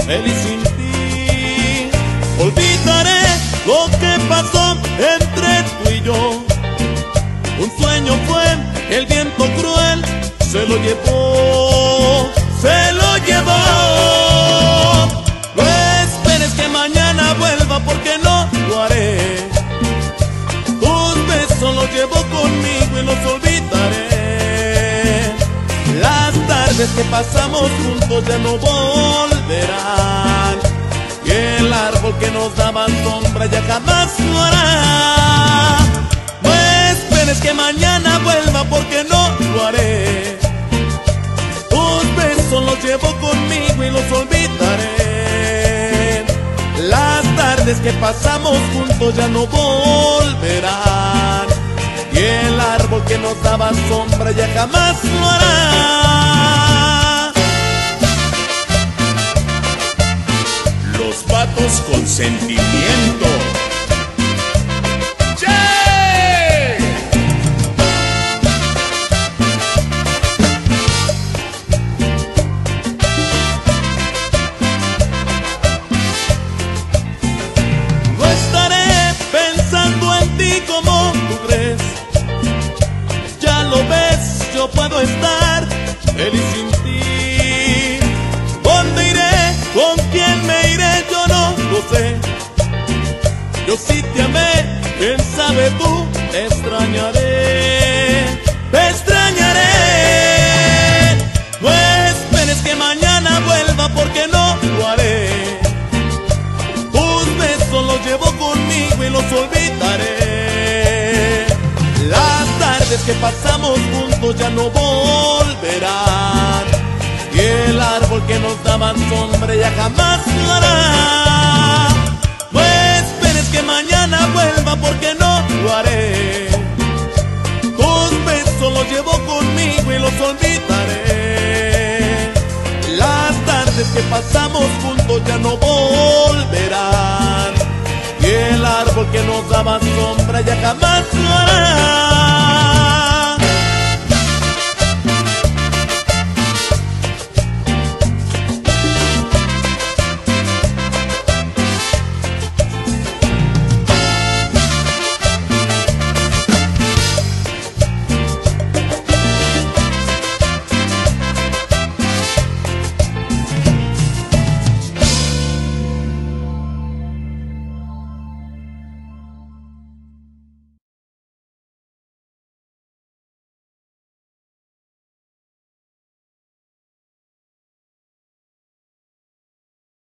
feliz sin ti. Olvidaré lo que pasó entre tú y yo. Un sueño fue, el viento cruel se lo llevó, se lo llevó. No esperes que mañana vuelva porque no lo haré. Tus besos los llevo conmigo y los olvidaré. Las tardes que pasamos juntos ya no volverán, y el árbol que nos daba sombra ya jamás lo hará. No esperes que mañana vuelva porque no lo haré. Tus besos los llevo conmigo y los olvidaré. Las tardes que pasamos juntos ya no volverán, y el árbol que nos daba sombra ya jamás lo hará. Los vatos con sentimiento. No estaré pensando en ti como tú crees. Ya lo ves, yo puedo estar feliz sin ti. ¿Dónde iré? ¿Con quién me iré? Yo no lo sé. Yo sí te amé, quién sabe tú, te extrañaré, te extrañaré. No esperes que mañana vuelva porque no lo haré. Tus besos los llevo conmigo y los olvidaré. Las tardes que pasamos juntos ya no volverán, y el árbol que nos daba sombra ya jamás lo hará. No esperes que mañana vuelva porque no lo haré. Tus besos los llevo conmigo y los olvidaré. Las tardes que pasamos juntos ya no volverán, y el árbol que nos daba sombra ya jamás lo hará.